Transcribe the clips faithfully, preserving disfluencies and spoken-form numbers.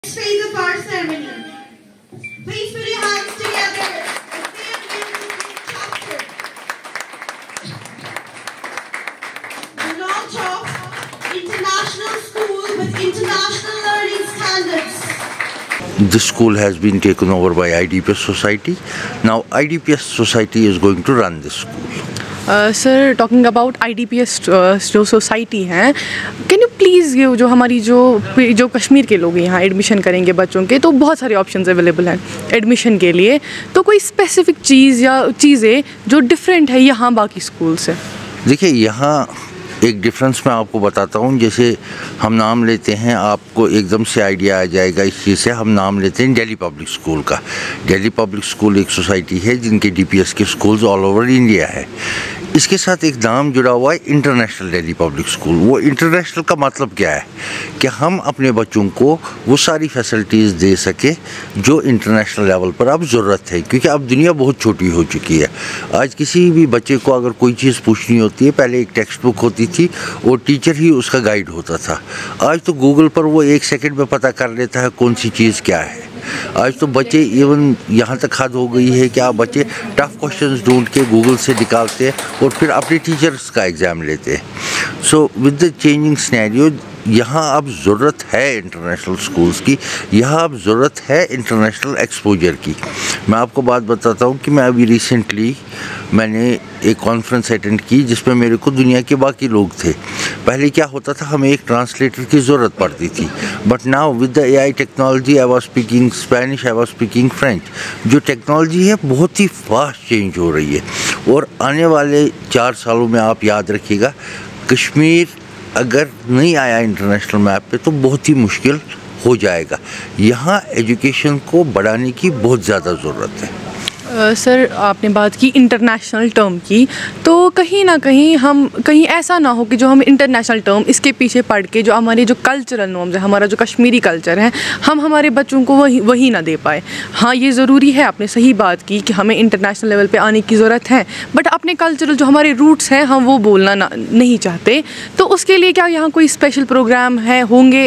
Phase of our ceremony. Please put your hands together as they unveil the new chapter. The launch of International School with International Learning Standards. This school has been taken over by I D P S Society. Now I D P S Society is going to run this school. Sir talking about I D P S जो society हैं, can you please ये जो हमारी जो जो कश्मीर के लोग यहाँ एडमिशन करेंगे बच्चों के, तो बहुत सारे ऑप्शंस अवेलेबल हैं एडमिशन के लिए, तो कोई स्पेसिफिक चीज़ या चीज़ें जो डिफरेंट है यहाँ बाकी स्कूल से? देखिए, यहाँ एक डिफरेंस मैं आपको बताता हूँ। जैसे हम नाम लेते हैं, आपको एकदम से आइडिया आ जाएगा इस चीज़ से। हम नाम लेते हैं दिल्ली पब्लिक स्कूल का। दिल्ली पब्लिक स्कूल एक सोसाइटी है जिनके डी पी एस के स्कूल्स ऑल ओवर इंडिया है। इसके साथ एक नाम जुड़ा हुआ है इंटरनेशनल दिल्ली पब्लिक स्कूल। वो इंटरनेशनल का मतलब क्या है कि हम अपने बच्चों को वो सारी फैसिलिटीज़ दे सके जो इंटरनेशनल लेवल पर अब ज़रूरत है, क्योंकि अब दुनिया बहुत छोटी हो चुकी है। आज किसी भी बच्चे को अगर कोई चीज़ पूछनी होती है, पहले एक टेक्स्ट बुक होती थी और टीचर ही उसका गाइड होता था। आज तो गूगल पर वो एक सेकंड में पता कर लेता है कौन सी चीज़ क्या है। आज तो बच्चे इवन यहाँ तक हद हो गई है कि आप बच्चे टफ क्वेश्चंस ढूंढ के गूगल से निकालते हैं और फिर अपने टीचर्स का एग्ज़ाम लेते हैं। So with the changing scenario, यहाँ अब ज़रूरत है इंटरनेशनल स्कूल्स की, यहाँ अब ज़रूरत है इंटरनेशनल एक्सपोजर की। मैं आपको बात बताता हूँ कि मैं अभी रिसेंटली मैंने एक कॉन्फ्रेंस अटेंड की जिसमें मेरे को दुनिया के बाकी लोग थे। पहले क्या होता था, हमें एक ट्रांसलेटर की ज़रूरत पड़ती थी, but now with the A I technology I was speaking Spanish, I was speaking French. जो टेक्नोलॉजी है बहुत ही फास्ट चेंज हो रही है और आने वाले चार सालों में आप याद रखिएगा, कश्मीर अगर नहीं आया इंटरनेशनल मैप पे तो बहुत ही मुश्किल हो जाएगा। यहाँ एजुकेशन को बढ़ाने की बहुत ज़्यादा ज़रूरत है। सर uh, आपने बात की इंटरनेशनल टर्म की, तो कहीं ना कहीं हम कहीं ऐसा ना हो कि जो हम इंटरनेशनल टर्म इसके पीछे पढ़ के जो हमारे जो कल्चरल नॉर्म्स है, हमारा जो कश्मीरी कल्चर है, हम हमारे बच्चों को वही वही ना दे पाए। हाँ, ये ज़रूरी है, आपने सही बात की कि हमें इंटरनेशनल लेवल पे आने की ज़रूरत है, बट अपने कल्चरल जो हमारे रूट्स हैं हम वो बोलना ना नहीं चाहते। तो उसके लिए क्या यहाँ कोई स्पेशल प्रोग्राम है होंगे?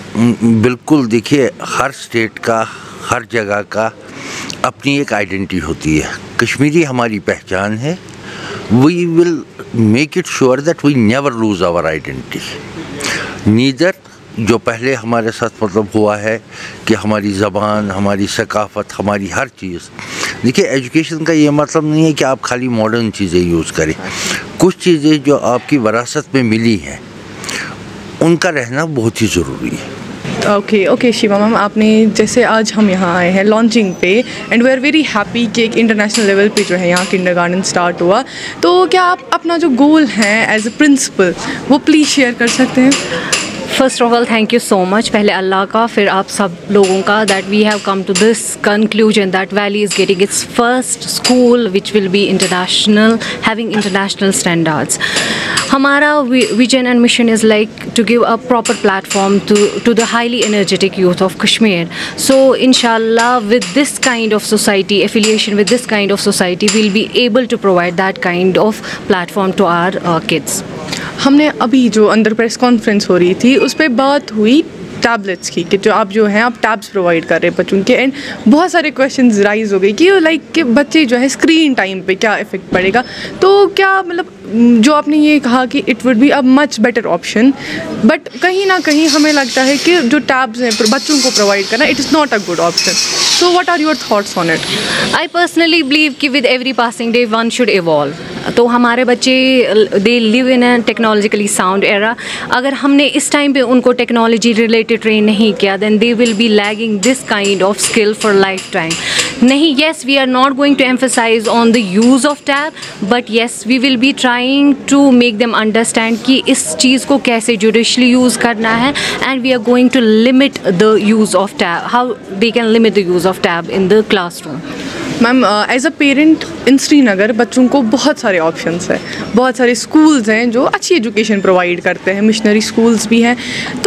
बिल्कुल, देखिए, हर स्टेट का, हर जगह का अपनी एक आइडेंटिटी होती है। कश्मीरी हमारी पहचान है। We will make it sure that we never lose our identity. Neither जो पहले हमारे साथ मतलब हुआ है कि हमारी ज़बान, हमारी सकाफ़त, हमारी हर चीज़। देखिए, एजुकेशन का ये मतलब नहीं है कि आप खाली मॉडर्न चीज़ें यूज़ करें। कुछ चीज़ें जो आपकी विरासत में मिली हैं उनका रहना बहुत ही ज़रूरी है। ओके ओके शिवा मैम, आपने जैसे आज हम यहाँ आए हैं लॉन्चिंग पे and we are very happy कि एक इंटरनेशनल लेवल पे जो है यहाँ किंडरगार्टन स्टार्ट हुआ, तो क्या आप अपना जो गोल है एज ए प्रिंसिपल वो प्लीज़ शेयर कर सकते हैं? First of all thank you so much, पहले अल्लाह का, फिर आप सब लोगों का, that we have come to this conclusion that valley is getting its first school which will be international, having international standards. हमारा vision and mission is like to give a proper platform to to the highly energetic youth of Kashmir. So इंशाल्लाह with this kind of society, affiliation with this kind of society, will be able to provide that kind of platform to our kids. हमने अभी जो अंदर press conference हो रही थी उस पर बात हुई टैबलेट्स की, कि जो आप जो हैं आप टैब्स प्रोवाइड कर रहे हैं बच्चों के, एंड बहुत सारे क्वेश्चंस राइज हो गए कि लाइक कि बच्चे जो है स्क्रीन टाइम पे क्या इफ़ेक्ट पड़ेगा। तो क्या मतलब जो आपने ये कहा कि it would be a much better option, but कहीं ना कहीं हमें लगता है कि जो टैब्स हैं बच्चों को प्रोवाइड करना, it is not a good option. So what are your thoughts on it? I personally believe कि with every passing day one should evolve. तो हमारे बच्चे they live in a technologically sound era. अगर हमने इस time पे उनको technology related train नहीं किया, then they will be lagging this kind of skill for lifetime. नहीं, yes we are not going to emphasize on the use of tab, but yes we will be trying to make them understand कि इस चीज़ को कैसे judiciously use करना है, and we are going to limit the use of tab, how they can limit the use of tab in the classroom. Ma'am, as a parent in Srinagar बच्चों को बहुत सारे ऑप्शंस हैं, बहुत सारे स्कूल्स हैं जो अच्छी एजुकेशन प्रोवाइड करते हैं, मिशनरी स्कूल्स भी हैं, तो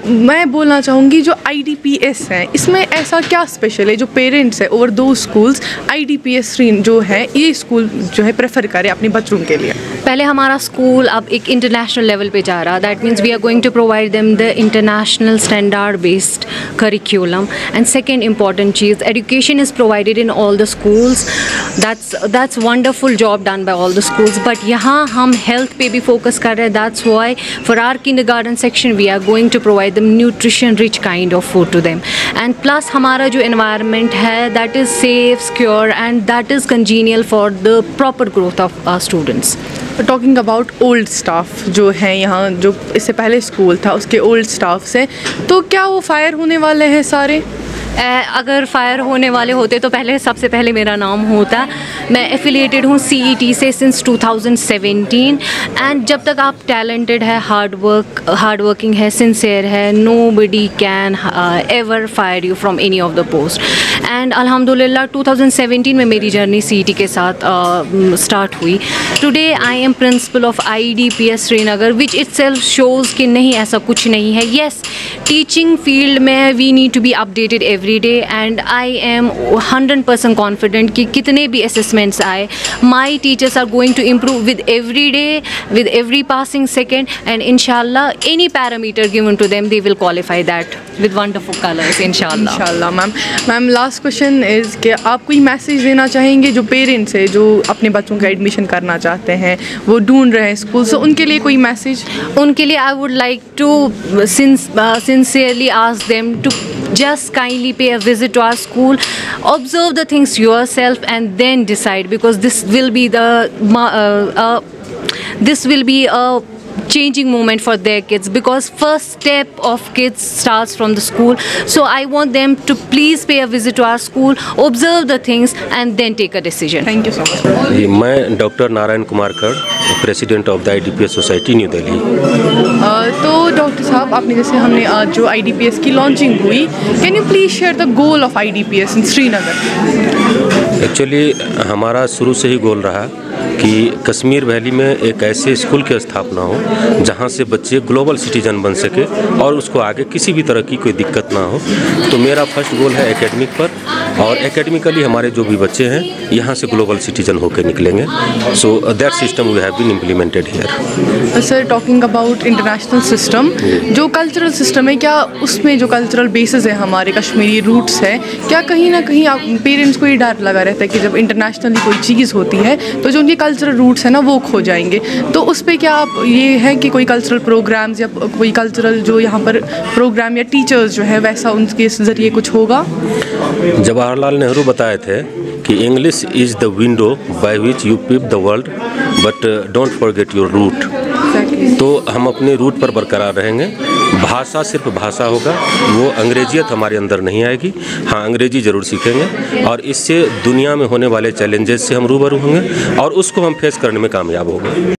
मैं बोलना चाहूँगी जो आई डी पी एस है इसमें ऐसा क्या स्पेशल है जो पेरेंट्स है over two schools I D P S जो है ये स्कूल जो है प्रेफर करें अपने बच्चों के लिए? पहले हमारा स्कूल अब एक इंटरनेशनल लेवल पे जा रहा, that means we are going to provide them the international standard based curriculum. And second important चीज़, education is provided in all the schools. That's that's wonderful job done by all the schools. But यहाँ हम health पे भी focus कर रहे हैं. That's why for our kindergarten section we are going to provide them nutrition rich kind of food to them. And plus हमारा जो environment है that is safe, secure and that is congenial for the proper growth of our students. Talking about old staff जो है यहाँ, जो इससे पहले school था उसके ओल्ड स्टाफ से, तो क्या वो फायर होने वाले हैं सारे? अगर फायर होने वाले होते तो पहले सबसे पहले मेरा नाम होता. मैं एफिलिएटेड हूँ सी ई टी से since two thousand seventeen. And जब तक आप टैलेंटेड है, हार्ड वर्क हार्ड वर्किंग है, सिंसियर है, nobody can ever fire you from any of the post. And अल्हम्दुलिल्लाह टू थाउजेंड सेवेंटीन में मेरी जर्नी सी ई टी के साथ स्टार्ट uh, हुई. Today I am principal of I D P S Srinagar, which itself shows कि नहीं ऐसा कुछ नहीं है. येस, टीचिंग फील्ड में we need to be updated every day and I am hundred percent confident कि कितने भी असेसमेंट्स आए, my teachers are going to improve with every day, with every passing second. And इंशाल्लाह any parameter given to them they will qualify that with wonderful colours इंशाल्लाह. इंशाल्लाह. Ma'am ma'am last question is कि आप कोई message देना चाहेंगे जो parents है जो अपने बच्चों का एडमिशन करना चाहते हैं, वो ढूंढ रहे हैं स्कूल, सो उनके लिए कोई मैसेज? उनके लिए I would like to sincerely ask them to just kindly pay a visit to our school, observe the things yourself and then decide, because this will be the uh, uh, this will be a changing moment for their kids, because first step of kids starts from the school. So I want them to please pay a visit to our school, observe the things and then take a decision. Thank you so much. जी, मैं doctor Narayan Kumar Kar, president of the I D P S society New Delhi. तो doctor साहब, आपने जैसे हमने आज जो I D P S की लॉन्चिंग हुई, can you please share the goal of I D P S in Srinagar? Actually हमारा शुरू से ही गोल रहा कि कश्मीर वैली में एक ऐसे स्कूल की स्थापना हो जहां से बच्चे ग्लोबल सिटीजन बन सके और उसको आगे किसी भी तरह की कोई दिक्कत ना हो. तो मेरा फर्स्ट गोल है एकेडमिक पर, और एकेडमिकली हमारे जो भी बच्चे हैं यहाँ से ग्लोबल सिटीजन होकर निकलेंगे. So that system we have been implemented here. Sir, talking about international system, जो कल्चरल सिस्टम है, क्या उसमें जो कल्चरल बेसिस है, हमारे कश्मीरी रूट्स है, क्या कहीं ना कहीं आप पेरेंट्स को ये डर लगा रहता है कि जब इंटरनेशनली कोई चीज़ होती है तो जो उनकी कल्चरल रूट्स है ना वो खो जाएंगे? तो उस पर क्या आप ये है कि कोई कल्चरल प्रोग्राम्स या कोई कल्चरल जो यहाँ पर प्रोग्राम या टीचर्स जो है वैसा उनके ज़रिए कुछ होगा? जवाहरलाल नेहरू बताए थे कि English is the window by which you peep the world, but don't forget your root. तो हम अपने रूट पर बरकरार रहेंगे. भाषा सिर्फ भाषा होगा, वो अंग्रेजियत हमारे अंदर नहीं आएगी. हाँ, अंग्रेजी ज़रूर सीखेंगे और इससे दुनिया में होने वाले चैलेंजेस से हम रूबरू होंगे और उसको हम फेस करने में कामयाब होंगे.